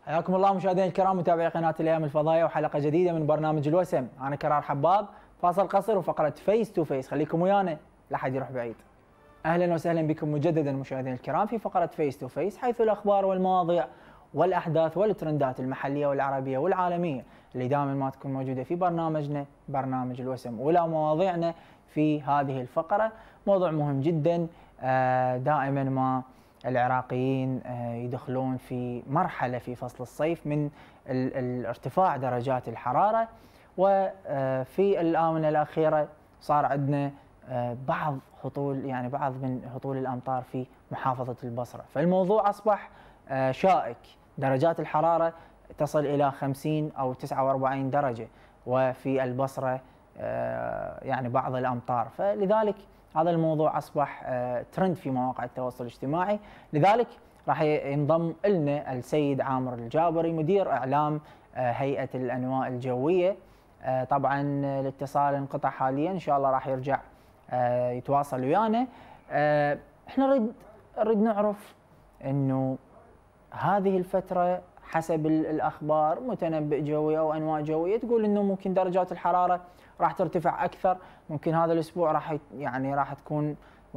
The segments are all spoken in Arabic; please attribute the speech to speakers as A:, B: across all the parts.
A: حياكم الله مشاهدينا الكرام متابعي قناة الأيام الفضائية وحلقة جديدة من برنامج الوسم. أنا كرار حباب، فاصل قصر وفقرة فيس تو فيس، خليكم ويانا لا حد يروح بعيد. أهلا وسهلا بكم مجددا مشاهدينا الكرام في فقرة فيس تو فيس، حيث الأخبار والمواضيع والأحداث والترندات المحلية والعربية والعالمية اللي دائما ما تكون موجودة في برنامجنا برنامج الوسم. ولا مواضيعنا في هذه الفقرة موضوع مهم جدا. دائما ما العراقيين يدخلون في مرحلة في فصل الصيف من ارتفاع درجات الحرارة، وفي الآونة الأخيرة صار عندنا بعض من هطول الأمطار في محافظة البصرة، فالموضوع أصبح شائك. درجات الحرارة تصل إلى 50 أو 49 درجة، وفي البصرة يعني بعض الأمطار، فلذلك هذا الموضوع أصبح ترند في مواقع التواصل الاجتماعي. لذلك راح ينضم لنا السيد عامر الجابري مدير إعلام هيئة الأنواء الجوية. طبعا الاتصال انقطع حاليا، إن شاء الله راح يرجع يتواصل ويانا. احنا نريد نعرف انه هذه الفترة حسب الأخبار متنبئ جوي أو أنواع جوية تقول انه ممكن درجات الحرارة راح ترتفع أكثر، ممكن هذا الأسبوع راح تكون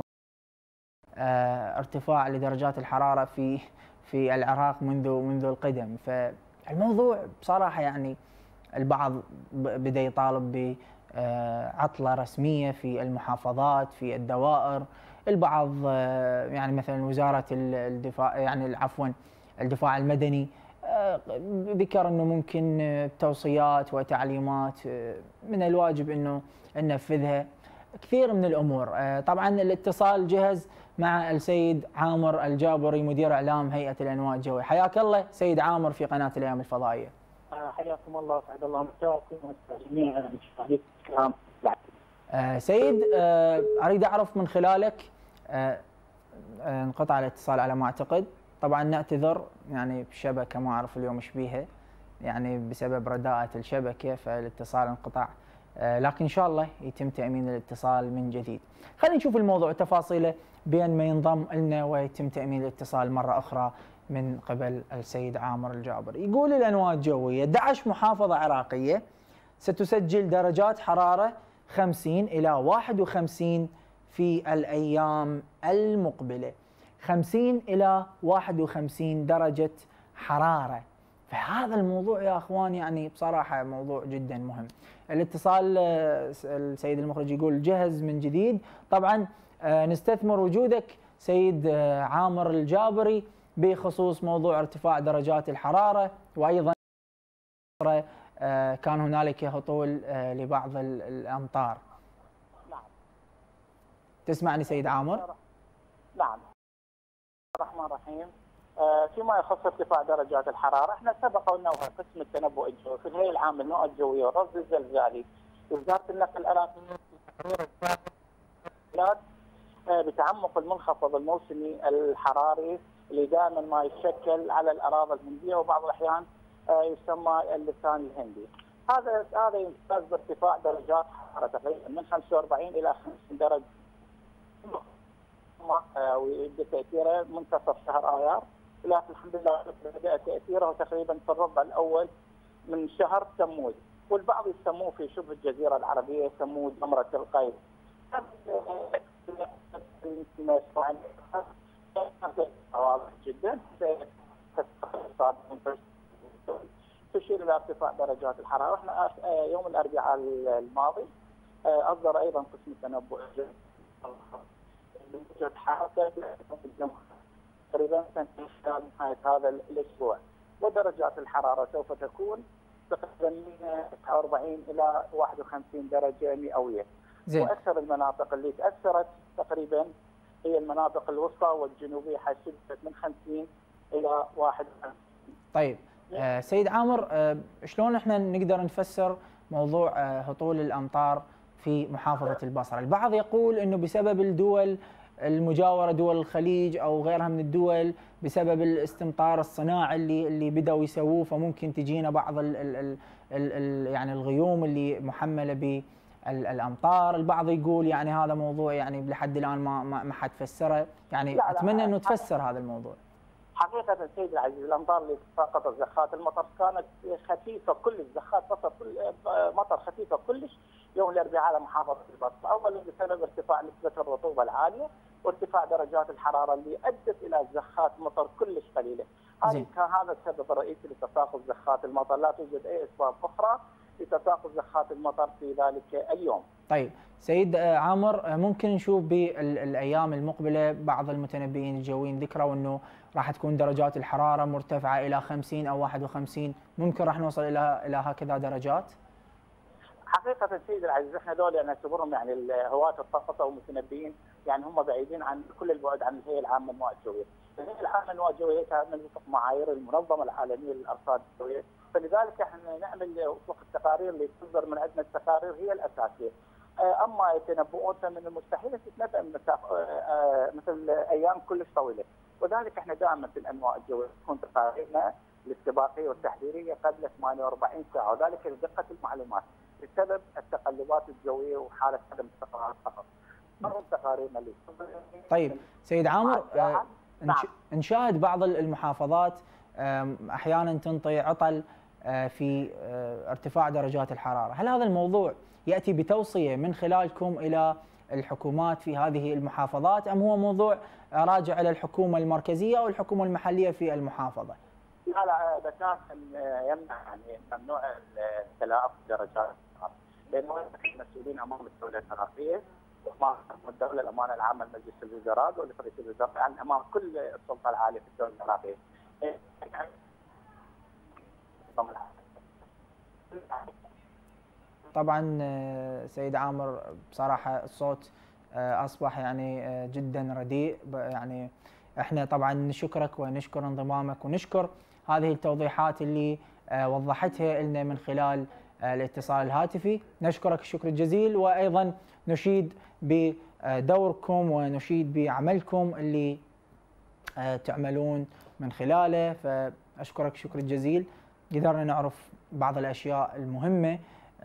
A: ارتفاع لدرجات الحرارة في العراق منذ القدم. فالموضوع بصراحة يعني البعض بدأ يطالب بعطلة رسمية في المحافظات في الدوائر، البعض يعني مثلا وزارة الدفاع الدفاع المدني ذكر انه ممكن توصيات وتعليمات من الواجب انه ننفذها، كثير من الامور. طبعا الاتصال جهز مع السيد عامر الجابري مدير اعلام هيئة الانواء الجوية. حياك الله سيد عامر في قناة الايام الفضائية.
B: حياكم الله وسعد الله مساكم والجميع المشاهدين الكرام.
A: سيد، اريد اعرف من خلالك، انقطع الاتصال على ما اعتقد، طبعا نعتذر يعني بالشبكه ما اعرف اليوم ايش بيها، يعني بسبب رداءة الشبكه فالاتصال انقطع، لكن ان شاء الله يتم تامين الاتصال من جديد. خلينا نشوف الموضوع وتفاصيله بين ما ينضم لنا ويتم تامين الاتصال مره اخرى من قبل السيد عامر الجابري. يقول الانواء الجويه 11 محافظه عراقيه ستسجل درجات حراره 50 الى 51 في الايام المقبله. 50 الى 51 درجه حراره، فهذا الموضوع يا اخوان يعني بصراحه موضوع جدا مهم. الاتصال السيد المخرج يقول جهز من جديد. طبعا نستثمر وجودك سيد عامر الجابري بخصوص موضوع ارتفاع درجات الحراره، وايضا كان هنالك هطول لبعض الامطار.
B: نعم.
A: تسمعني سيد عامر؟
B: نعم. الرحمن الرحيم. فيما يخص ارتفاع درجات الحراره، احنا سبق وانه قسم التنبؤ الجوي في الهيئه العامه للانواء الجويه والرصد الزلزالي وزاره النقل العراقيه تقرير السابق بتعمق المنخفض الموسمي الحراري اللي دائما ما يتشكل على الاراضي الهنديه وبعض الاحيان يسمى اللسان الهندي. هذا يمتاز بارتفاع درجات حراره تقريبا من 45 الى 50 درجه، ويبدا تاثيره منتصف شهر ايار، لكن الحمد لله بدا تاثيره تقريبا في الربع الاول من شهر تموز، والبعض يسموه في شبه الجزيره العربيه يسموه جمره القيد. واضح جدا تشير الى ارتفاع درجات الحراره. احنا يوم الاربعاء الماضي اصدر ايضا قسم التنبؤ درجة حرارة تقريبا تنتهي خلال نهاية هذا الأسبوع، ودرجات الحرارة سوف تكون تقريبا من 49 إلى 51 درجة مئوية. وأكثر المناطق اللي تأثرت تقريبا هي المناطق الوسطى والجنوبية، حيث شدت من 50 إلى 51.
A: طيب سيد عامر، شلون احنا نقدر نفسر موضوع هطول الأمطار في محافظة البصرة؟ البعض يقول انه بسبب الدول المجاورة، دول الخليج او غيرها من الدول، بسبب الاستمطار الصناعي اللي بدأوا يسووه، فممكن تجينا بعض يعني الغيوم اللي محملة بالامطار. البعض يقول يعني هذا موضوع يعني لحد الان ما حد فسره، يعني اتمنى انه تفسر هذا الموضوع.
B: حقيقة سيدي العزيز الأمطار اللي سقطت زخات المطر كانت خفيفة كل زخات مطر خفيفة كلش يوم الأربعاء على محافظة البصرة، أولا بسبب ارتفاع نسبة الرطوبة العالية وارتفاع درجات الحرارة اللي أدت إلى زخات مطر كلش قليلة. كان هذا السبب الرئيسي لتساقط زخات المطر، لا توجد أي أسباب أخرى لتساقط زخات المطر في ذلك اليوم.
A: طيب سيد عامر، ممكن نشوف بالايام المقبله بعض المتنبئين الجويين ذكروا انه راح تكون درجات الحراره مرتفعه الى 50 او 51، ممكن راح نوصل الى هكذا درجات؟
B: حقيقه سيدي العزيز احنا دول نعتبرهم يعني هواة الطقس او المتنبئين، يعني هم بعيدين عن كل البعد عن الهيئه العامه للمواد الجويه. الهيئه العامه للمواد الجويه تعمل وفق معايير المنظمه العالميه للارصاد الجويه، فلذلك احنا نعمل وفق التقارير اللي تصدر من عندنا. التقارير هي الاساسيه. اما يتنبؤون فمن المستحيل تتنبأ مثل ايام كلش طويله، وذلك احنا دائما في الانواع الجويه تكون تقاريرنا الاستباقيه والتحذيريه قبل 48 ساعه، وذلك لدقه المعلومات بسبب التقلبات الجويه وحاله عدم استقرار فقط. تقاريرنا اللي
A: طيب سيد عامر، نشاهد بعض المحافظات احيانا تنطي عطل في ارتفاع درجات الحراره، هل هذا الموضوع ياتي بتوصيه من خلالكم الى الحكومات في هذه المحافظات ام هو موضوع راجع الى الحكومه المركزيه او الحكومه المحليه في المحافظه؟
B: لا بتاتا يمنع يعني ممنوع تلاعب درجات الحراره، لانه المسؤولين امام الدوله العراقيه وامام الدوله الامانه العامه لمجلس الوزراء ولرئيس الوزراء، يعني امام كل السلطه العاليه في الدوله العراقيه.
A: طبعا سيد عامر بصراحه الصوت اصبح يعني جدا رديء، يعني احنا طبعا نشكرك ونشكر انضمامك ونشكر هذه التوضيحات اللي وضحتها لنا من خلال الاتصال الهاتفي، نشكرك الشكر الجزيل، وايضا نشيد بدوركم ونشيد بعملكم اللي تعملون من خلاله، فاشكرك الشكر الجزيل. قدرنا نعرف بعض الاشياء المهمه،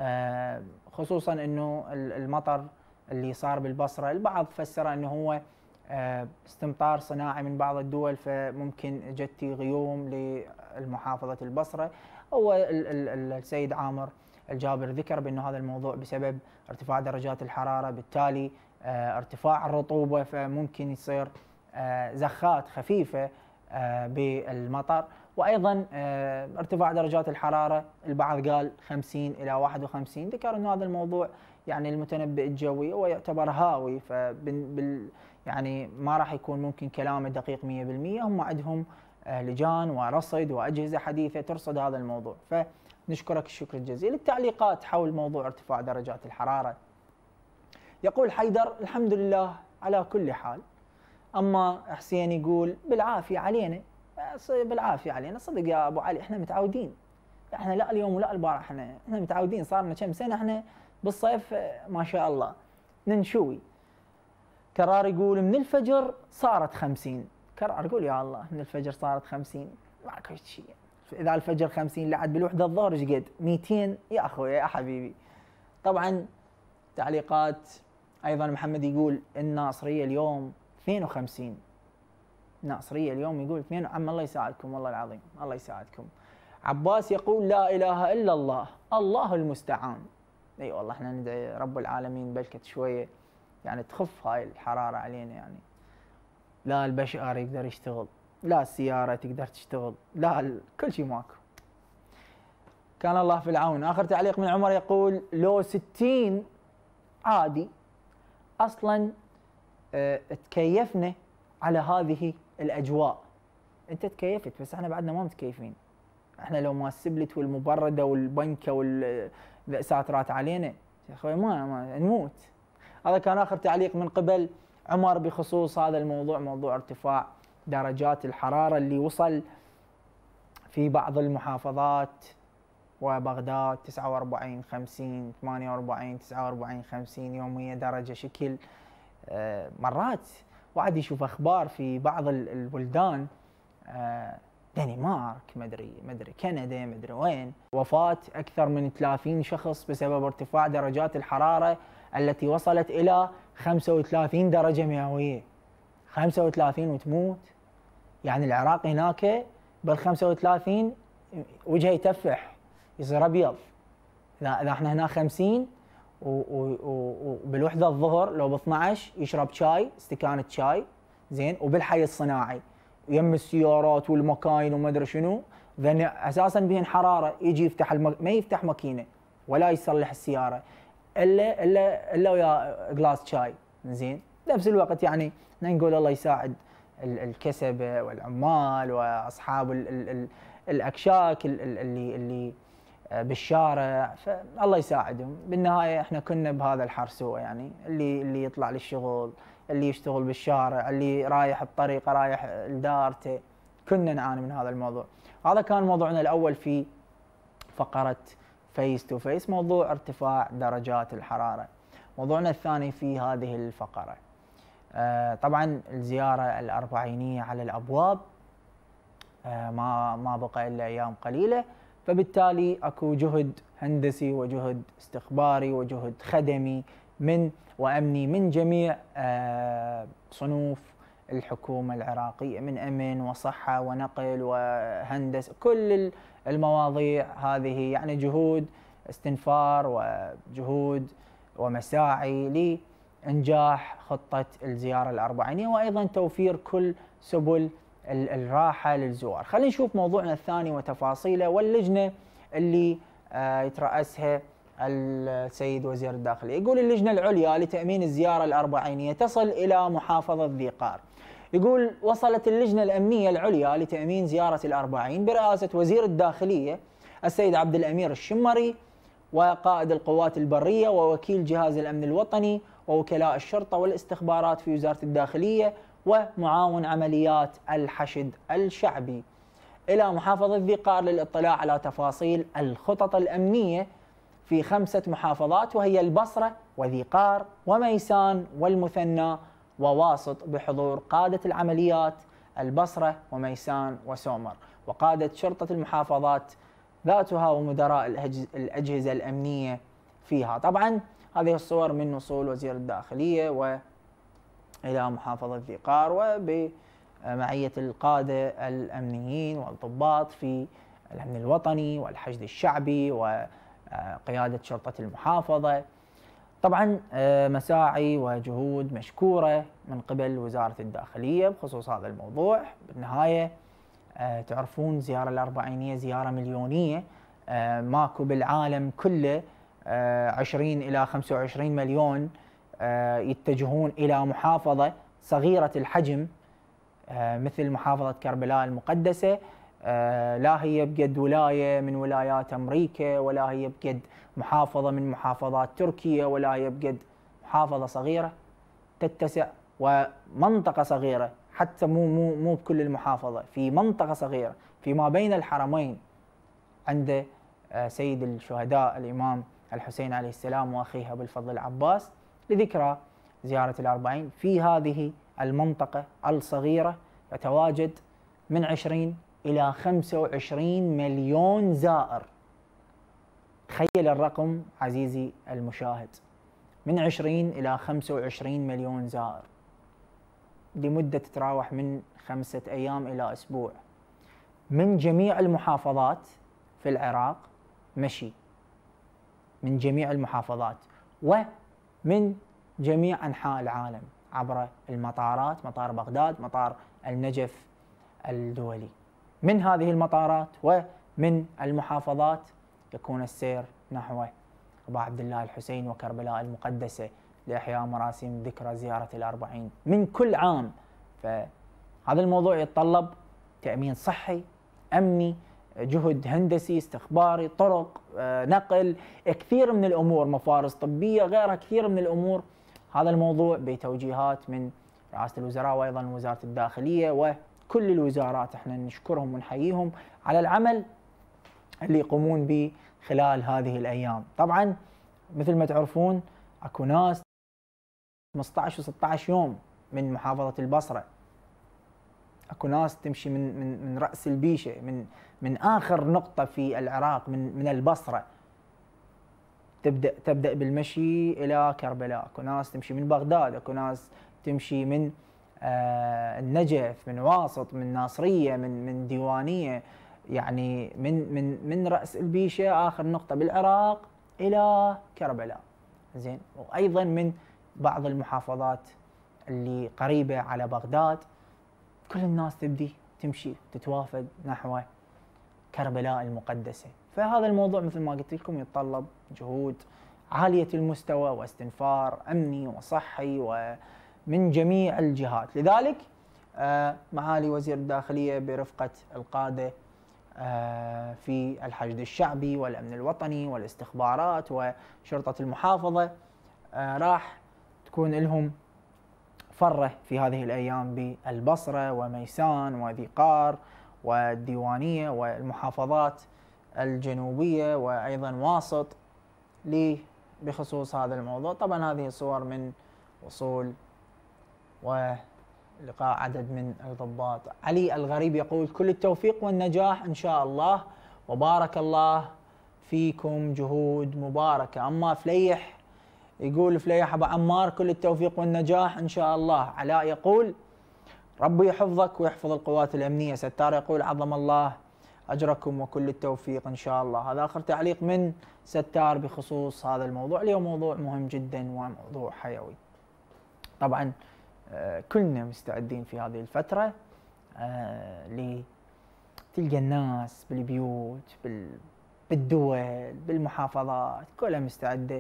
A: خصوصا انه المطر اللي صار بالبصره البعض فسره انه هو استمطار صناعي من بعض الدول، فممكن جتي غيوم للمحافظه البصره. هو السيد عامر الجابر ذكر بانه هذا الموضوع بسبب ارتفاع درجات الحراره، بالتالي ارتفاع الرطوبه، فممكن يصير زخات خفيفه بالمطر، وايضا ارتفاع درجات الحراره البعض قال 50 الى 51، ذكر انه هذا الموضوع يعني المتنبئ الجوي هو يعتبر هاوي، يعني ما راح يكون ممكن كلامه دقيق 100%، هم عندهم لجان ورصد واجهزه حديثه ترصد هذا الموضوع، فنشكرك الشكر الجزيل. التعليقات حول موضوع ارتفاع درجات الحراره، يقول حيدر الحمد لله على كل حال، اما حسين يقول بالعافيه علينا، بالعافيه علينا. صدق يا ابو علي احنا متعودين، احنا لا اليوم ولا البارح، احنا متعودين، صار لنا كم سنه احنا بالصيف ما شاء الله ننشوي. كرار يقول من الفجر صارت 50، كرار يقول يا الله من الفجر صارت 50، ماكو شيء، اذا الفجر 50 لعد بالوحده الظهر ايش قد 200 يا اخوي يا حبيبي. طبعا تعليقات ايضا محمد يقول الناصريه اليوم 52، الناصريه اليوم يقول 2، عم الله يساعدكم والله العظيم الله يساعدكم. عباس يقول لا اله الا الله الله المستعان. اي والله احنا ندعي رب العالمين بلكت شويه يعني تخف هاي الحراره علينا، يعني لا البشر يقدر يشتغل، لا السياره تقدر تشتغل، لا كل شيء ماكو. كان الله في العون. اخر تعليق من عمر يقول لو 60 عادي اصلا تكيفنا على هذه الاجواء. انت تكيفت بس احنا بعدنا ما متكيفين، احنا لو ما السبلت والمبرده والبنكه والساترات علينا يا اخوي ما نموت. هذا كان اخر تعليق من قبل عمر بخصوص هذا الموضوع، موضوع ارتفاع درجات الحراره اللي وصل في بعض المحافظات وبغداد 49 50 48 49 50 يوميا درجه شكل. مرات واحد يشوف اخبار في بعض البلدان، دنمارك مدري كندا مدري وين، وفاه اكثر من 30 شخص بسبب ارتفاع درجات الحراره التي وصلت الى 35 درجه مئويه. 35 وتموت يعني العراق هناك بال 35 وجهه يتفح يصير ابيض. اذا احنا هنا 50 وبالوحده الظهر لو ب 12 يشرب شاي، استكانه شاي زين، وبالحي الصناعي يم السيارات والمكاين وما ادري شنو، لان اساسا بهن حراره، يجي يفتح ما يفتح ماكينه ولا يصلح السياره الا ويا جلاس شاي زين. بنفس الوقت يعني نقول الله يساعد الكسبه والعمال واصحاب الاكشاك اللي بالشارع، فالله يساعدهم. بالنهايه احنا كنا بهذا الحرسوه، يعني اللي يطلع للشغل، اللي يشتغل بالشارع، اللي رايح بطريقه رايح لدارته، كنا نعاني من هذا الموضوع. هذا كان موضوعنا الاول في فقره فيس تو فيس، موضوع ارتفاع درجات الحراره. موضوعنا الثاني في هذه الفقره طبعا الزياره الاربعينيه على الابواب، ما بقى الا ايام قليله، فبالتالي اكو جهد هندسي وجهد استخباري وجهد خدمي وامني من جميع صنوف الحكومه العراقيه، من امن وصحه ونقل وهندسه، كل المواضيع هذه يعني جهود استنفار وجهود ومساعي لانجاح خطه الزياره الاربعينيه، وايضا توفير كل سبل الراحه للزوار. خلينا نشوف موضوعنا الثاني وتفاصيله، واللجنه اللي يترأسها السيد وزير الداخليه. يقول اللجنه العليا لتامين الزياره الاربعينيه تصل الى محافظه ذي قار. يقول وصلت اللجنه الامنيه العليا لتامين زياره الاربعين برئاسه وزير الداخليه السيد عبد الامير الشمري وقائد القوات البريه ووكيل جهاز الامن الوطني ووكلاء الشرطه والاستخبارات في وزاره الداخليه ومعاون عمليات الحشد الشعبي إلى محافظة ذي قار للاطلاع على تفاصيل الخطط الأمنية في 5 محافظات، وهي البصرة وذي قار وميسان والمثنى وواسط، بحضور قادة العمليات البصرة وميسان وسومر وقادة شرطة المحافظات ذاتها ومدراء الأجهزة الأمنية فيها. طبعا هذه الصور من وصول وزير الداخلية إلى محافظة ذي قار وبمعية القادة الأمنيين والضباط في الأمن الوطني والحشد الشعبي وقيادة شرطة المحافظة. طبعا مساعي وجهود مشكورة من قبل وزارة الداخلية بخصوص هذا الموضوع. بالنهاية تعرفون زيارة الأربعينية زيارة مليونية، ماكو بالعالم كله 20 إلى 25 مليون يتجهون إلى محافظة صغيرة الحجم مثل محافظة كربلاء المقدسة، لا هي بقد ولاية من ولايات أمريكا، ولا هي بقد محافظة من محافظات تركيا، ولا هي بقد محافظة صغيرة تتسع ومنطقة صغيرة، حتى مو بكل المحافظة، في منطقة صغيرة في ما بين الحرمين عند سيد الشهداء الإمام الحسين عليه السلام وأخيه أبو الفضل العباس، لذكرى زيارة الأربعين. في هذه المنطقة الصغيرة يتواجد من 20 إلى 25 مليون زائر. تخيل الرقم عزيزي المشاهد، من 20 إلى 25 مليون زائر لمدة تتراوح من 5 أيام إلى أسبوع، من جميع المحافظات في العراق مشي، من جميع المحافظات ومن جميع أنحاء العالم عبر المطارات، مطار بغداد، مطار النجف الدولي. من هذه المطارات ومن المحافظات يكون السير نحو أبا عبد الله الحسين وكربلاء المقدسة لإحياء مراسم ذكرى زيارة الأربعين من كل عام. فهذا الموضوع يتطلب تأمين صحي، أمني، جهد هندسي، استخباري، طرق، نقل، كثير من الأمور، مفارس طبية، غيرها كثير من الأمور. هذا الموضوع بتوجيهات من رئاسة الوزراء وأيضا وزارة الداخلية وكل الوزارات، احنا نشكرهم ونحييهم على العمل اللي يقومون به خلال هذه الأيام. طبعا مثل ما تعرفون اكو ناس 15 و16 يوم من محافظة البصرة، اكو ناس تمشي من رأس البيشة، من آخر نقطة في العراق، من البصرة، تبدأ بالمشي إلى كربلاء. اكو ناس تمشي من بغداد، اكو ناس تمشي من النجف، من واسط، من ناصريه، من ديوانيه، يعني من راس البيشه اخر نقطه بالعراق الى كربلاء. زين، وايضا من بعض المحافظات اللي قريبه على بغداد. كل الناس تبدي تمشي تتوافد نحو كربلاء المقدسه. فهذا الموضوع مثل ما قلت لكم يتطلب جهود عاليه المستوى واستنفار امني وصحي ومن جميع الجهات. لذلك معالي وزير الداخليه برفقه القاده في الحشد الشعبي والامن الوطني والاستخبارات وشرطه المحافظه راح تكون لهم فره في هذه الايام بالبصره وميسان وذي قار والديوانيه والمحافظات الجنوبيه وايضا واسط بخصوص هذا الموضوع. طبعا هذه صور من وصول ولقاء عدد من الضباط. علي الغريب يقول كل التوفيق والنجاح ان شاء الله وبارك الله فيكم، جهود مباركه. اما فليح يقول فليح ابو عمار كل التوفيق والنجاح ان شاء الله. علاء يقول ربي يحفظك ويحفظ القوات الامنيه. ستار يقول عظم الله اجركم وكل التوفيق ان شاء الله. هذا اخر تعليق من ستار بخصوص هذا الموضوع. اليوم موضوع مهم جدا وموضوع حيوي. طبعا كلنا مستعدين في هذه الفتره تلقى الناس بالبيوت بالدول بالمحافظات كلها مستعده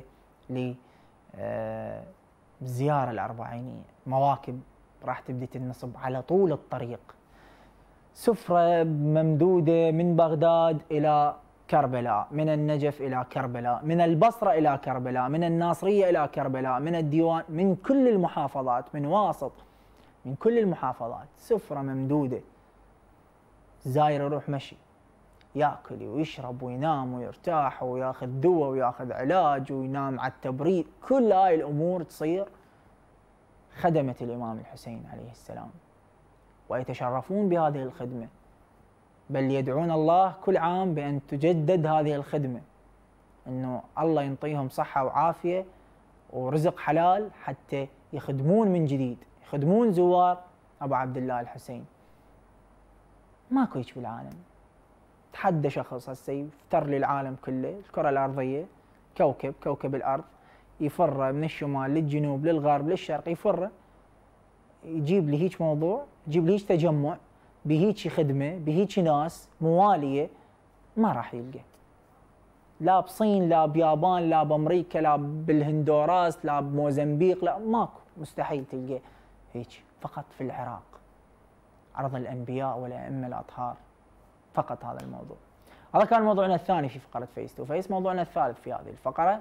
A: للزياره الاربعينيه. مواكب راح تبدي تنصب على طول الطريق، سفره ممدوده من بغداد الى كربلاء، من النجف الى كربلاء، من البصره الى كربلاء، من الناصريه الى كربلاء، من الديوان، من كل المحافظات، من واسط، من كل المحافظات، سفره ممدوده. الزاير يروح مشي ياكل ويشرب وينام ويرتاح وياخذ دواء وياخذ علاج وينام على التبريد. كل هاي الامور تصير خدمه الامام الحسين عليه السلام ويتشرفون بهذه الخدمه، بل يدعون الله كل عام بان تجدد هذه الخدمه، انه الله ينطيهم صحه وعافيه ورزق حلال حتى يخدمون من جديد، يخدمون زوار ابو عبد الله الحسين. ماكو هيك بالعالم. تحدى شخص هسه يفتر للعالم كله، الكره الارضيه كوكب الارض، يفر من الشمال للجنوب للغرب للشرق، يفر يجيب لي هيك موضوع، يجيب لي هيك تجمع بهيك خدمه بهيك ناس مواليه، ما راح يلقى. لا بصين لا بيابان لا بامريكا لا بالهندوراس لا بموزمبيق، لا ماكو، مستحيل تلقى هيك. فقط في العراق عرض الانبياء والائمه الاطهار، فقط هذا الموضوع. هذا كان موضوعنا الثاني في فقره فيس تو فيس. موضوعنا الثالث في هذه الفقره،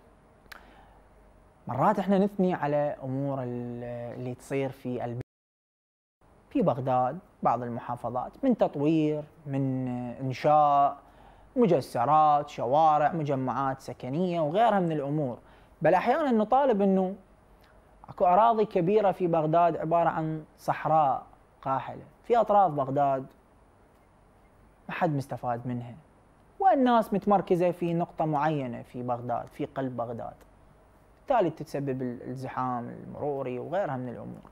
A: مرات احنا نثني على امور اللي تصير في بغداد، بعض المحافظات، من تطوير، من انشاء مجسرات، شوارع، مجمعات سكنيه وغيرها من الامور. بل احيانا نطالب انه اكو اراضي كبيره في بغداد عباره عن صحراء قاحله في اطراف بغداد ما حد مستفاد منها، والناس متمركزه في نقطه معينه في بغداد، في قلب بغداد، بالتالي تتسبب الزحام المروري وغيرها من الامور.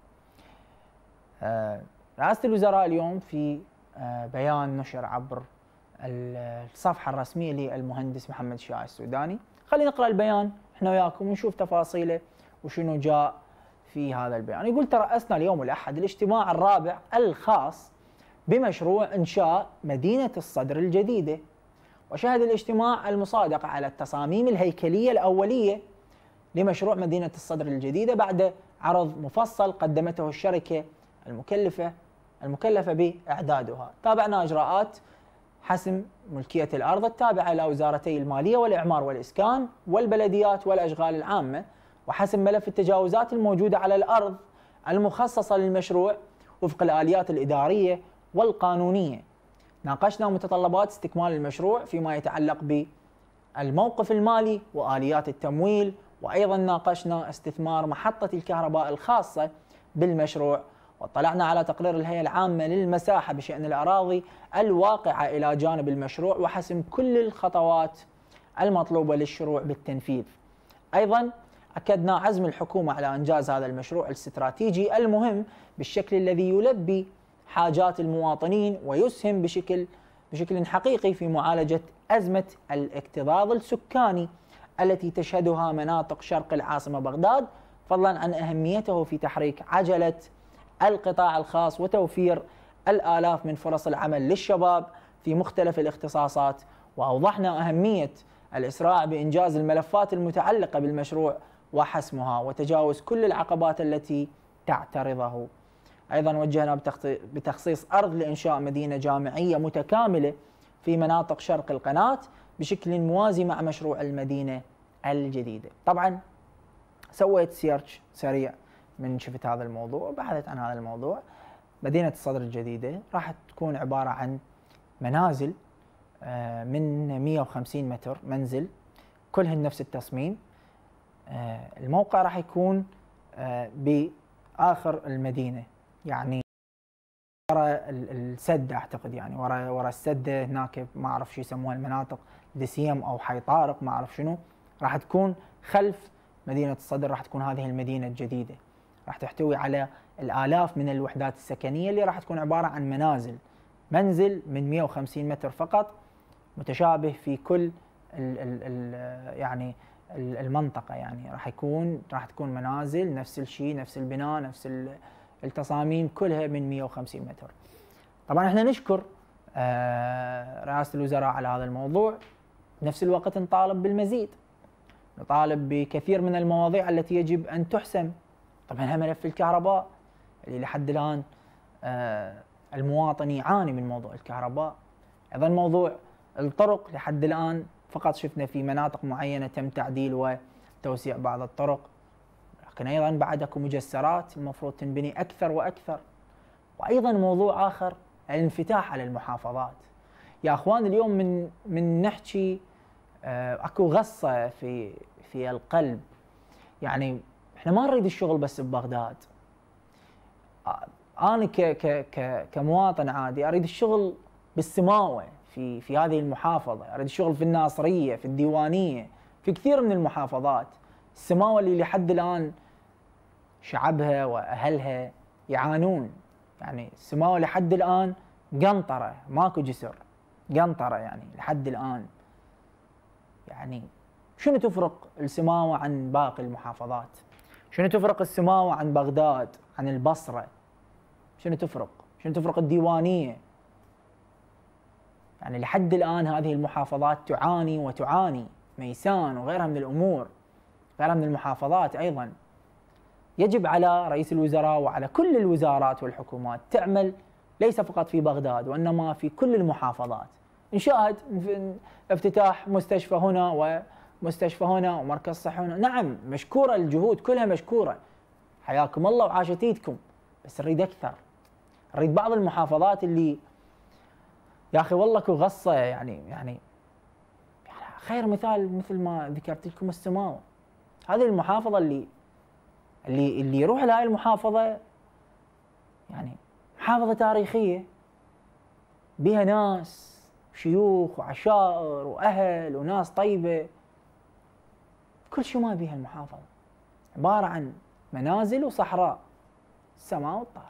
A: رئاسة الوزراء اليوم في بيان نشر عبر الصفحة الرسمية للمهندس محمد شاي السوداني. خلينا نقرأ البيان احنا وياكم ونشوف تفاصيله وشنو جاء في هذا البيان. يقول ترأسنا اليوم الأحد الاجتماع الرابع الخاص بمشروع إنشاء مدينة الصدر الجديدة، وشهد الاجتماع المصادقة على التصاميم الهيكلية الأولية لمشروع مدينة الصدر الجديدة بعد عرض مفصل قدمته الشركة المكلفة بإعدادها. تابعنا إجراءات حسم ملكية الأرض التابعة إلى وزارتي المالية والإعمار والإسكان والبلديات والأشغال العامة، وحسم ملف التجاوزات الموجودة على الأرض المخصصة للمشروع وفق الآليات الإدارية والقانونية. ناقشنا متطلبات استكمال المشروع فيما يتعلق بالموقف المالي وآليات التمويل، وأيضا ناقشنا استثمار محطة الكهرباء الخاصة بالمشروع، واطلعنا على تقرير الهيئة العامة للمساحة بشأن الأراضي الواقعة إلى جانب المشروع وحسم كل الخطوات المطلوبة للشروع بالتنفيذ. أيضا أكدنا عزم الحكومة على إنجاز هذا المشروع الاستراتيجي المهم بالشكل الذي يلبي حاجات المواطنين ويسهم بشكل حقيقي في معالجة أزمة الاكتظاظ السكاني التي تشهدها مناطق شرق العاصمة بغداد، فضلا عن أهميته في تحريك عجلة القطاع الخاص وتوفير الآلاف من فرص العمل للشباب في مختلف الاختصاصات. وأوضحنا أهمية الإسراع بإنجاز الملفات المتعلقة بالمشروع وحسمها وتجاوز كل العقبات التي تعترضه. أيضا وجهنا بتخصيص أرض لإنشاء مدينة جامعية متكاملة في مناطق شرق القناة بشكل موازي مع مشروع المدينة الجديدة. طبعا سويت سيرش سريع من شفت هذا الموضوع وبحثت عن هذا الموضوع. مدينة الصدر الجديدة راح تكون عبارة عن منازل من 150 متر منزل كلهن نفس التصميم. الموقع راح يكون بآخر المدينة، يعني ورا السد، اعتقد يعني ورا السد هناك، ما اعرف شو يسموها المناطق، دسيم او حي طارق، ما اعرف شنو. راح تكون خلف مدينة الصدر، راح تكون هذه المدينة الجديدة، راح تحتوي على الآلاف من الوحدات السكنية اللي راح تكون عبارة عن منزل من 150 متر فقط، متشابه في كل يعني المنطقة. يعني راح تكون منازل نفس الشيء، نفس البناء، نفس التصاميم، كلها من 150 متر. طبعا احنا نشكر رئاسة الوزراء على هذا الموضوع، بنفس الوقت نطالب بالمزيد، نطالب بكثير من المواضيع التي يجب أن تحسم. طبعا ملف الكهرباء اللي لحد الآن المواطن يعاني من موضوع الكهرباء. أيضا موضوع الطرق، لحد الآن فقط شفنا في مناطق معينة تم تعديل وتوسيع بعض الطرق، لكن أيضا بعد اكو مجسرات المفروض تنبني أكثر وأكثر. وأيضا موضوع آخر، الانفتاح على المحافظات. يا أخوان اليوم من نحكي اكو غصة في القلب. يعني احنا ما نريد الشغل بس ببغداد. أنا كمواطن عادي أريد الشغل بالسماوة في هذه المحافظة، أريد الشغل في الناصرية، في الديوانية، في كثير من المحافظات. السماوة اللي لحد الآن شعبها وأهلها يعانون. يعني السماوة لحد الآن قنطرة، ماكو جسر، قنطرة يعني لحد الآن. يعني شنو تفرق السماوة عن باقي المحافظات؟ شنو تفرق السماوة عن بغداد، عن البصرة؟ شنو تفرق الديوانية؟ يعني لحد الآن هذه المحافظات تعاني وتعاني، ميسان وغيرها من الأمور، غيرها من المحافظات. أيضا يجب على رئيس الوزراء وعلى كل الوزارات والحكومات تعمل ليس فقط في بغداد وإنما في كل المحافظات. نشاهد افتتاح مستشفى هنا ومستشفى هنا ومركز صحي هنا، نعم مشكورة الجهود كلها مشكورة، حياكم الله وعاشت ايدكم، بس نريد أكثر. نريد بعض المحافظات اللي يا أخي والله كو غصة. يعني خير مثال مثل ما ذكرت لكم السماوة. هذه المحافظة اللي يروح لهاي المحافظة، يعني محافظة تاريخية بها ناس شيوخ وعشائر وأهل وناس طيبة، كل شيء ما بيها المحافظة، عبارة عن منازل وصحراء، السماء والطار،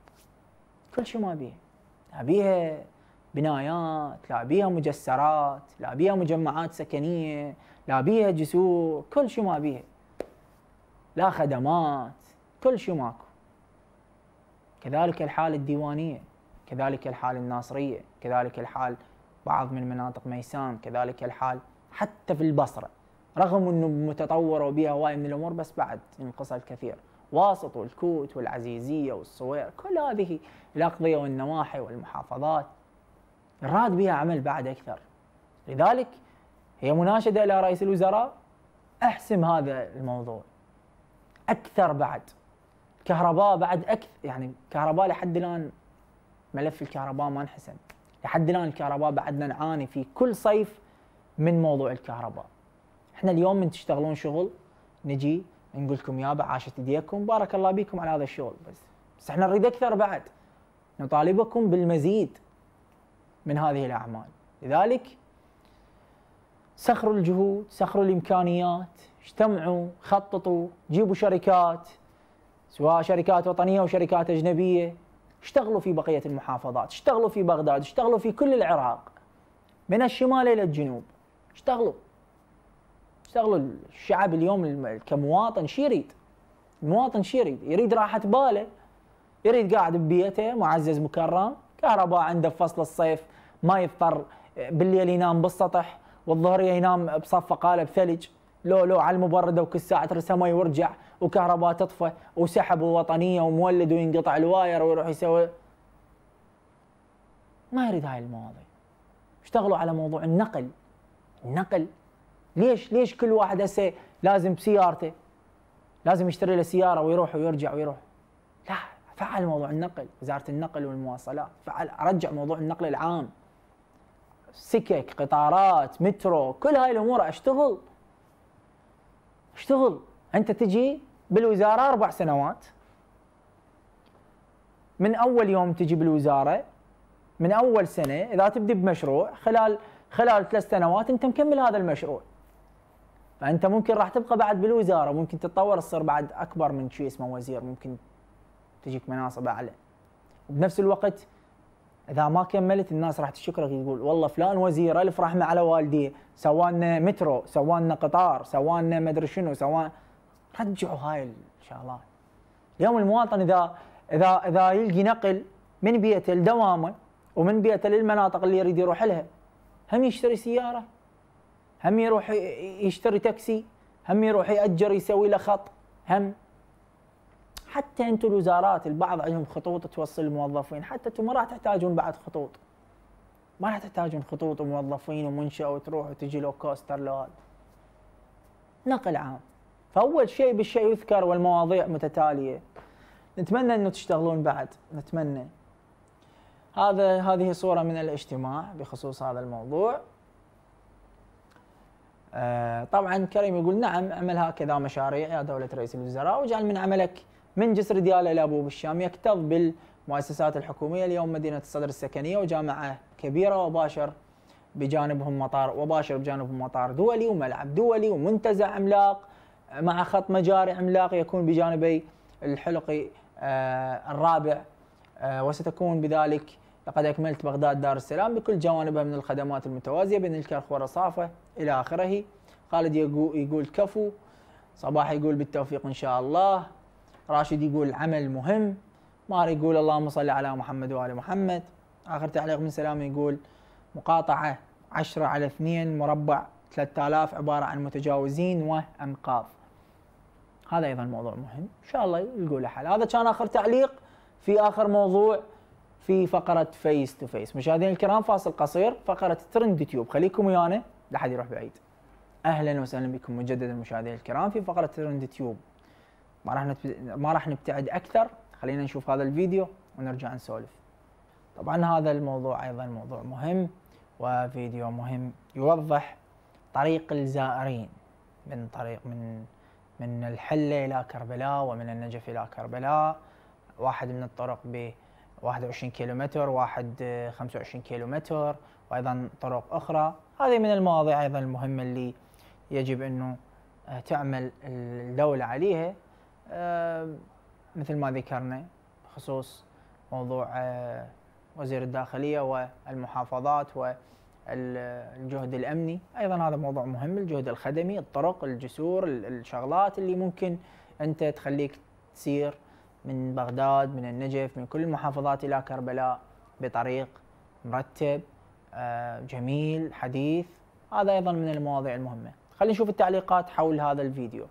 A: كل شيء ما بيها. لا بيها بنايات، لا بيها مجسرات، لا بيها مجمعات سكنية، لا بيها جسور، كل شيء ما بيها، لا خدمات، كل شيء ماكو. كذلك الحال الديوانية، كذلك الحال الناصرية، كذلك الحال بعض من مناطق ميسان، كذلك الحال حتى في البصرة، رغم انه متطورة وبيها هواي من الامور، بس بعد ينقصها الكثير. واسط والكوت والعزيزية والصوير، كل هذه الأقضية والنواحي والمحافظات يراد بها عمل بعد أكثر. لذلك هي مناشدة إلى رئيس الوزراء، احسم هذا الموضوع أكثر بعد. كهرباء بعد أكثر، يعني كهرباء لحد الآن ملف الكهرباء ما انحسن، لحد الآن الكهرباء بعدنا نعاني في كل صيف من موضوع الكهرباء. احنا اليوم من تشتغلون شغل نجي نقول لكم يابا عاشت ايديكم، بارك الله بكم على هذا الشغل، بس احنا نريد اكثر بعد، نطالبكم بالمزيد من هذه الاعمال. لذلك سخروا الجهود، سخروا الامكانيات، اجتمعوا، خططوا، جيبوا شركات، سواء شركات وطنيه وشركات اجنبيه، اشتغلوا في بقيه المحافظات، اشتغلوا في بغداد، اشتغلوا في كل العراق من الشمال الى الجنوب. اشتغلوا الشعب اليوم كمواطن شو يريد؟ المواطن شو يريد؟ يريد راحه باله، يريد قاعد ببيته معزز مكرم، كهرباء عنده بفصل الصيف ما يضطر بالليل ينام بالسطح والظهر ينام بصفه قالب ثلج، لو على المبرده وكل ساعه ترسى مي ويرجع وكهرباء تطفى وسحب ووطنيه ومولد وينقطع الواير ويروح يسوي. ما يريد هاي المواضيع. اشتغلوا على موضوع النقل. ليش كل واحد هسه لازم بسيارته، لازم يشتري له سياره ويروح ويرجع ويروح؟ لا، فعل موضوع النقل، وزاره النقل والمواصلات، رجع موضوع النقل العام، سكك، قطارات، مترو، كل هاي الامور. اشتغل. انت تجي بالوزاره 4 سنوات، من اول يوم تجي بالوزاره، من اول سنه اذا تبدي بمشروع خلال 3 سنوات انت مكمل هذا المشروع. فانت ممكن راح تبقى بعد بالوزاره، ممكن تتطور تصير بعد اكبر من شيء اسمه وزير، ممكن تجيك مناصب اعلى. وبنفس الوقت اذا ما كملت الناس راح تشكرك، تقول والله فلان وزير الف رحمه على والديه، سوالنا مترو، سوالنا قطار، سوالنا مدري شنو، رجعوا هاي الشغلات. اليوم المواطن اذا يلقي نقل من بيته لدوامه ومن بيته للمناطق اللي يريد يروح لها، هم يشتري سياره، هم يروح يشتري تاكسي، هم يروح يأجر يسوي له خط، هم حتى انتم الوزارات البعض عندهم خطوط توصل الموظفين، حتى انتم ما راح تحتاجون بعد خطوط، ما راح تحتاجون خطوط وموظفين ومنشأة وتروح وتجي لو كوستر لو هذا. نقل عام. فاول شيء بالشيء يذكر والمواضيع متتاليه. نتمنى انه تشتغلون بعد، نتمنى. هذه صوره من الاجتماع بخصوص هذا الموضوع. طبعا كريم يقول نعم اعمل هكذا مشاريع يا دولة رئيس الوزراء، واجعل من عملك من جسر ديالى الى ابوب الشام يكتظ بالمؤسسات الحكوميه. اليوم مدينه الصدر السكنيه وجامعه كبيره، وباشر بجانبهم مطار دولي وملعب دولي ومنتزه عملاق مع خط مجاري عملاق يكون بجانبي الحلقي الرابع، وستكون بذلك لقد أكملت بغداد دار السلام بكل جوانبها من الخدمات المتوازية بين الكرخ والرصافة إلى آخره. خالد يقول كفو. صباح يقول بالتوفيق إن شاء الله. راشد يقول العمل مهم. مار يقول اللهم صل على محمد وآل محمد. آخر تعليق من سلام يقول مقاطعة 10/2 مربع 3000 عبارة عن متجاوزين وأنقاض. هذا أيضا موضوع مهم إن شاء الله يلقوا له حل. هذا كان آخر تعليق في آخر موضوع في فقرة فيس تو فيس. مشاهدينا الكرام فاصل قصير، فقرة ترند تيوب، خليكم ويانا لا حد يروح بعيد. أهلا وسهلا بكم مجددا مشاهدينا الكرام في فقرة ترند تيوب. ما راح نبتعد أكثر، خلينا نشوف هذا الفيديو ونرجع نسولف. طبعا هذا الموضوع أيضا موضوع مهم وفيديو مهم يوضح طريق الزائرين من الحلة إلى كربلاء ومن النجف إلى كربلاء. واحد من الطرق ب 21 كيلومتر، واحد 25 كيلومتر، وأيضا طرق أخرى. هذه من المواضيع أيضا المهمة اللي يجب أنه تعمل الدولة عليها، مثل ما ذكرنا بخصوص موضوع وزير الداخلية والمحافظات والجهد الأمني. أيضا هذا موضوع مهم، الجهد الخدمي، الطرق، الجسور، الشغلات اللي ممكن أنت تخليك تسير من بغداد، من النجف، من كل المحافظات إلى كربلاء بطريق مرتب جميل حديث. هذا أيضا من المواضيع المهمة. خلينا نشوف التعليقات حول هذا الفيديو.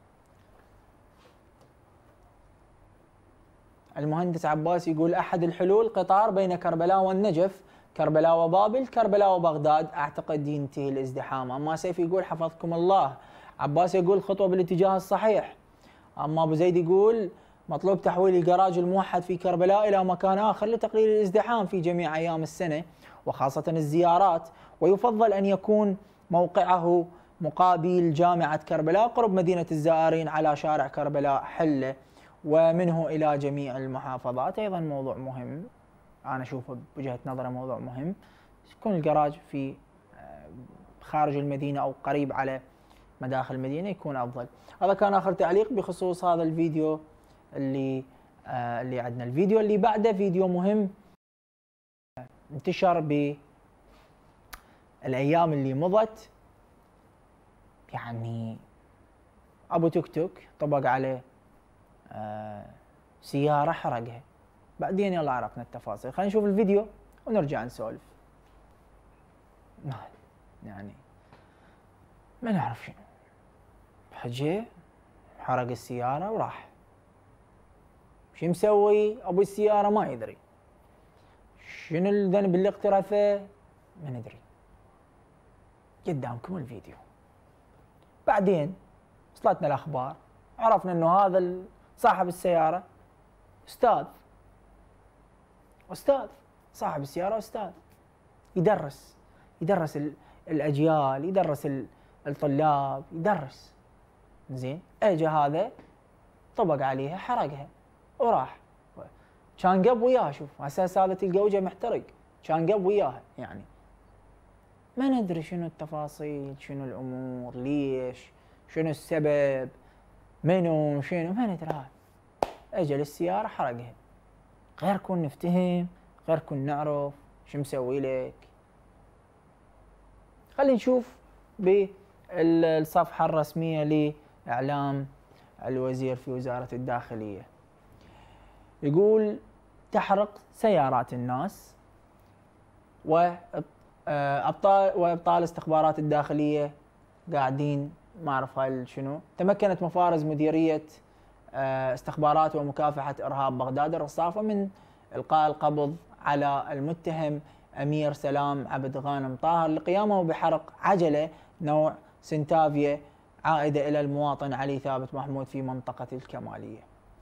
A: المهندس عباس يقول أحد الحلول قطار بين كربلاء والنجف، كربلاء وبابل، كربلاء وبغداد، أعتقد ينتهي الازدحام. أما سيف يقول حفظكم الله. عباس يقول خطوة بالاتجاه الصحيح. أما أبو زيد يقول مطلوب تحويل الجراج الموحد في كربلاء إلى مكان آخر لتقليل الازدحام في جميع أيام السنة وخاصة الزيارات، ويفضل أن يكون موقعه مقابل جامعة كربلاء قرب مدينة الزائرين على شارع كربلاء حلة، ومنه إلى جميع المحافظات. أيضا موضوع مهم، أنا أشوفه بوجهة نظري موضوع مهم، يكون الجراج في خارج المدينة أو قريب على مداخل المدينه يكون افضل. هذا كان اخر تعليق بخصوص هذا الفيديو اللي عندنا. الفيديو اللي بعده فيديو مهم انتشر بالايام اللي مضت، يعني ابو توك توك طبق عليه سياره حرقها. بعدين يلا عرفنا التفاصيل. خلينا نشوف الفيديو ونرجع نسولف. يعني ما نعرف شنو، حجي حرق السياره وراح. شو مسوي ابو السياره ما يدري، شنو الذنب اللي اقترفه ما ندري. قدامكم الفيديو. بعدين وصلتنا الاخبار، عرفنا انه هذا صاحب السياره استاذ صاحب السياره استاذ، يدرس الاجيال، يدرس الطلاب، يدرس. زين اجى هذا طبق عليها حرقها وراح. كان قب وياها، شوف اساس هذا تلقى وجهه محترق، كان قب وياها. يعني ما ندري شنو التفاصيل، شنو الامور، ليش، شنو السبب، منو شنو، ما ندري. هاي اجى للسياره حرقها. غير كون نفتهم، غير كون نعرف شو مسوي لك. خلينا نشوف بالصفحه الرسميه لاعلام الوزير في وزاره الداخليه. يقول تحرق سيارات الناس وابطال استخبارات الداخليه قاعدين ما اعرف هل شنو. تمكنت مفارز مديريه استخبارات ومكافحه ارهاب بغداد الرصافه من القاء القبض على المتهم امير سلام عبد غانم طاهر لقيامه بحرق عجله نوع سنتافيا عائده الى المواطن علي ثابت محمود في منطقه الكماليه.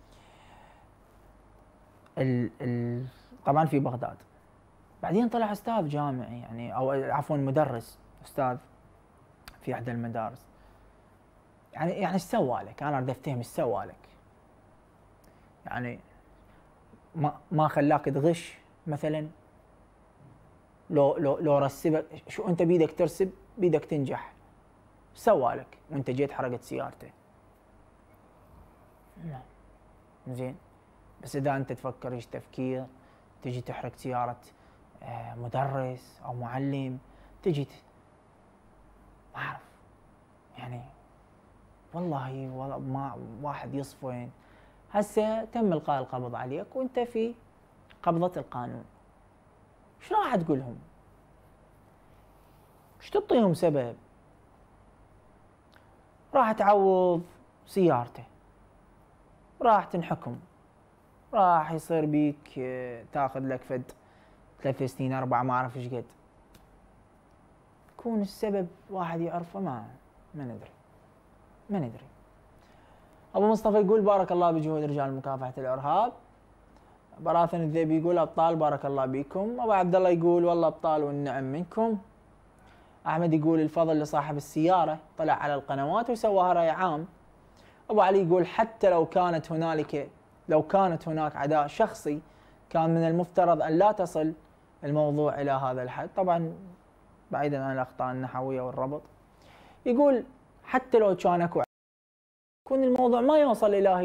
A: طبعا في بغداد. بعدين طلع استاذ جامعي، يعني او عفوا مدرس استاذ في احدى المدارس. يعني ايش سوى لك؟ انا اريد افتهم ايش سوى لك؟ يعني ما خلاك تغش مثلا؟ لو رسبك، شو انت بيدك ترسب، بيدك تنجح، ايش سوى لك وانت جيت حرقت سيارته؟ لا زين، بس اذا انت تفكر ايش تفكير، تجي تحرق سياره مدرس او معلم، تجي ما اعرف يعني. والله ما واحد يصفن. هسه تم القاء القبض عليك وانت في قبضه القانون. شو راح تقول لهم؟ ايش تعطيهم سبب؟ راح تعوض سيارته، راح تنحكم، راح يصير بيك تاخذ لك فد 3 سنين 4 ما اعرف ايش قد. يكون السبب واحد يعرفه ما ندري. ابو مصطفى يقول بارك الله بجهود رجال مكافحه الارهاب. براثن الذيبي يقول ابطال بارك الله بكم. ابو عبد الله يقول والله ابطال والنعم منكم. احمد يقول الفضل لصاحب السياره، طلع على القنوات وسواها راي عام. ابو علي يقول حتى لو كانت هناك عداء شخصي، كان من المفترض ان لا تصل الموضوع الى هذا الحد. طبعا بعيدا عن الاخطاء النحويه والربط. يقول حتى لو كان اكو، يكون الموضوع ما يوصل الى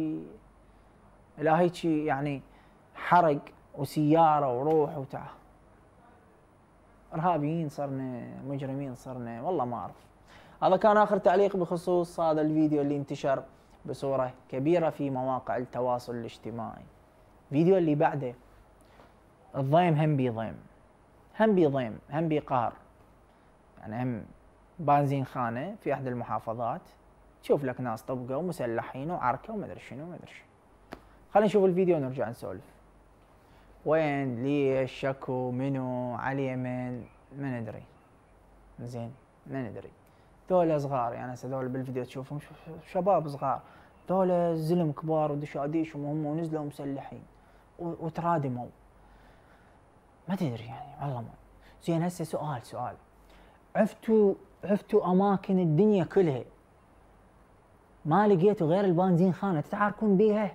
A: هيك يعني حرق وسياره وروح وتعال. ارهابيين صرنا، مجرمين صرنا، والله ما اعرف. هذا كان اخر تعليق بخصوص هذا الفيديو اللي انتشر بصوره كبيره في مواقع التواصل الاجتماعي. الفيديو اللي بعده الضيم هم بيقهر. يعني هم بنزين خانه في احدى المحافظات، تشوف لك ناس طبقوا ومسلحين وعركه وما ادري شنو. خلينا نشوف الفيديو ونرجع نسولف. وين، ليش، شكو، منو، على اليمين، ما ندري. زين ما ندري. ذولا صغار، يعني هسه ذولا بالفيديو تشوفهم شباب صغار، ذولا زلم كبار ودشاديشهم هم ونزلوا مسلحين وترادموا. ما تدري يعني والله ما. زين هسه سؤال، عفتوا اماكن الدنيا كلها، ما لقيتوا غير البنزين خانه تتعاركون بيها؟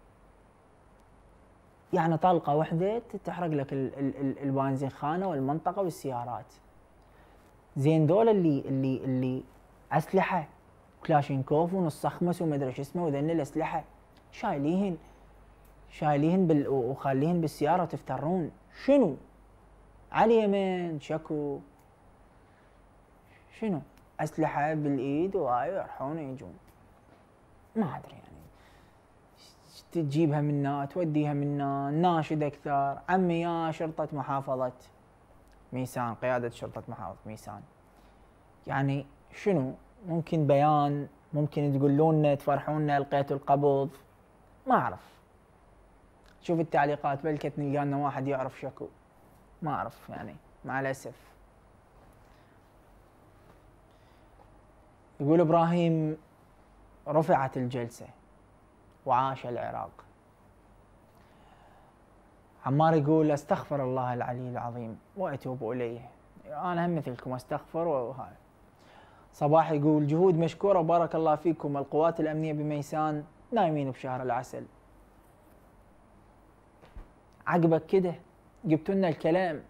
A: يعني طلقه واحده تحرق لك البنزين خانه والمنطقه والسيارات. زين دول اللي اسلحه وكلاشينكوف ونص اخمس ومدري شو اسمه وذن الاسلحه شايليهن وخاليهن بالسياره وتفترون شنو؟ على اليمين شكو شنو؟ اسلحه بالايد وهاي يروحون يجون ما ادري يعني تجيبها منا توديها منا ناشد اكثر عمي يا شرطه محافظه ميسان قياده شرطه محافظه ميسان يعني شنو ممكن بيان ممكن تقولون لنا تفرحونا لقيتوا القبض ما اعرف شوف التعليقات بلكت نلقى لنا واحد يعرف شكو ما اعرف يعني مع الاسف. يقول ابراهيم رفعت الجلسه وعاش العراق. عمار يقول استغفر الله العلي العظيم واتوب اليه. انا هم مثلكم استغفر وهاي. صباح يقول جهود مشكوره وبارك الله فيكم القوات الامنيه بميسان نايمين بشهر العسل. عقبك كده جبتوا لنا الكلام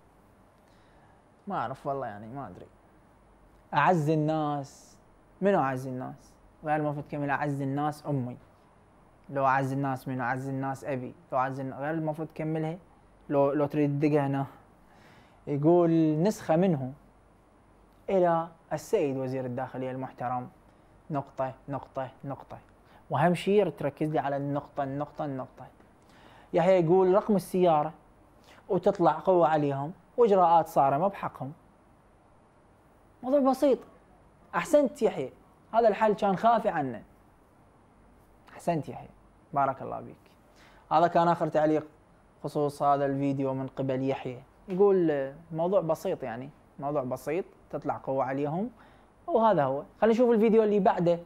A: ما اعرف والله يعني ما ادري. اعز الناس منو اعز الناس؟ غير المفروض تكمل اعز الناس امي. لو اعز الناس منو؟ اعز الناس ابي. لو اعز غير المفروض تكملها لو تريد تدقها هنا. يقول نسخه منه الى السيد وزير الداخليه المحترم نقطه نقطه نقطه واهم شيء تركز لي على النقطه. يحيى يقول رقم السياره وتطلع قوه عليهم واجراءات صارمه بحقهم. موضوع بسيط. احسنت يحيى هذا الحل كان خافي عنه. احسنت يحيى بارك الله بك. هذا كان اخر تعليق خصوص هذا الفيديو من قبل يحيى. يقول موضوع بسيط يعني موضوع بسيط تطلع قوه عليهم وهذا هو. خلينا نشوف الفيديو اللي بعده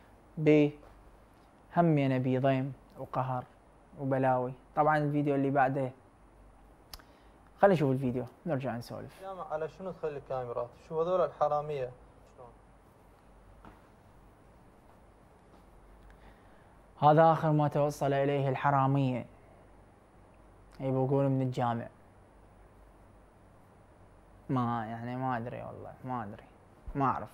A: بهم يا نبي ضيم وقهر وبلاوي. طبعا الفيديو اللي بعده خلينا نشوف الفيديو نرجع نسولف.
C: على شنو تخلي الكاميرات؟ شوف هذول الحراميه شلون.
A: هذا اخر ما توصل اليه الحراميه. يبقون من الجامع. ما يعني ما ادري والله ما ادري ما اعرف.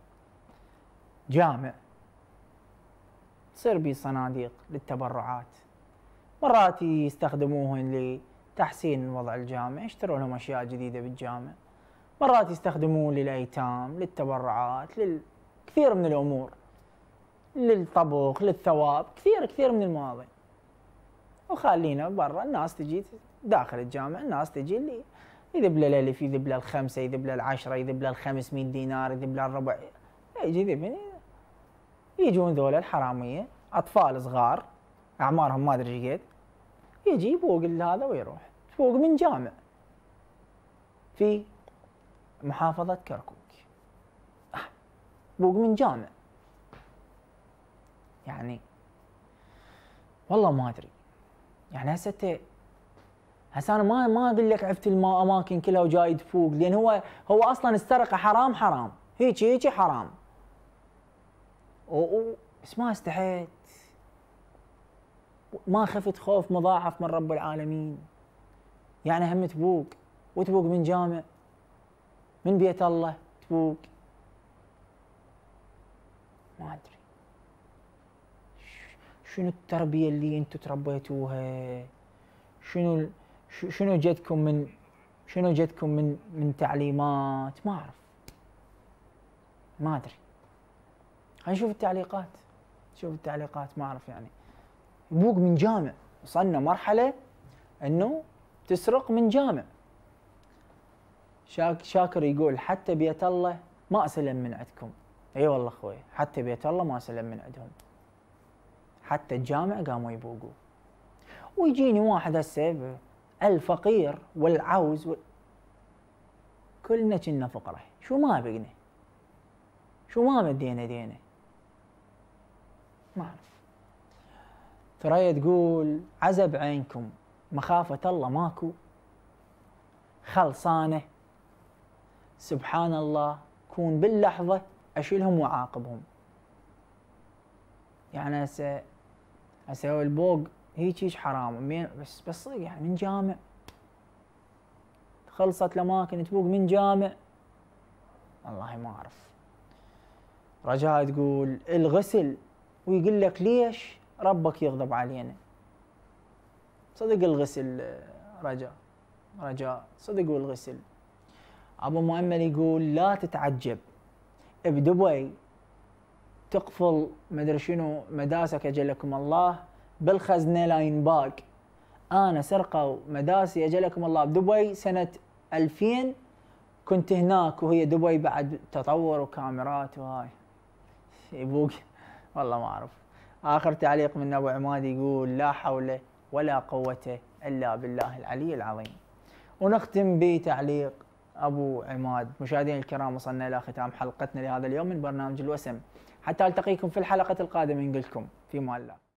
A: جامع تصير بيه صناديق للتبرعات. مرات يستخدموهن لتحسين وضع الجامع يشتروا لهم اشياء جديده بالجامع. مرات يستخدموه للايتام للتبرعات كثير من الامور للطبخ للثواب كثير من المواضيع. وخلينا برا الناس تجي داخل الجامع الناس تجي اللي يذب له الالف يذب له الخمسه يذب له العشره يذب له ال500 دينار يذب له الربع يجي يذب. يجون ذولا الحراميه اطفال صغار اعمارهم ما ادري ايش قد يجي يبوق هذا ويروح. تبوق من جامع في محافظه كركوك. بوق من جامع يعني والله ما ادري يعني هسه انا ما اقول لك عفت الاماكن كلها وجاي تفوق لان هو اصلا السرقه حرام هيك حرام. بس ما استحيت ما خفت خوف مضاعف من رب العالمين. يعني هم تبوق وتبوق من جامع من بيت الله تبوق ما ادري شنو التربيه اللي انتم تربيتوها. شنو جدكم من تعليمات ما اعرف ما ادري. خلينا نشوف التعليقات ما اعرف يعني. يبوق من جامع وصلنا مرحله انه تسرق من جامع. شاكر يقول حتى بيت الله ما اسلم من عندكم. اي والله اخوي حتى بيت الله ما اسلم من عندهم. حتى الجامع قاموا يبوقوا. ويجيني واحد هسه الفقير والعوز كلنا كنا فقره. شو ما بقنا شو ما مدينا دينا ما اعرف. ثريا تقول عزب عينكم مخافه الله ماكو خلصانه سبحان الله كون باللحظه اشيلهم واعاقبهم. يعني هسه البوق هيك حرام بس يعني من جامع خلصت الاماكن تبوق من جامع والله ما اعرف. رجاء تقول الغسل، ويقول لك ليش ربك يغضب علينا؟ صدق الغسل رجاء صدق والغسل. ابو مؤمل يقول لا تتعجب بدبي تقفل مدري شنو مداسك اجلكم الله بالخزنه لا ينباق. انا سرقوا مداسي اجلكم الله بدبي سنه 2000، كنت هناك وهي دبي بعد تطور وكاميرات وهاي يبوق والله ما اعرف. اخر تعليق من ابو عماد يقول لا حول ولا قوه الا بالله العلي العظيم. ونختم بتعليق ابو عماد. مشاهدينا الكرام، وصلنا الى ختام حلقتنا لهذا اليوم من برنامج الوسم، حتى التقيكم في الحلقه القادمه نقول لكم في امان الله.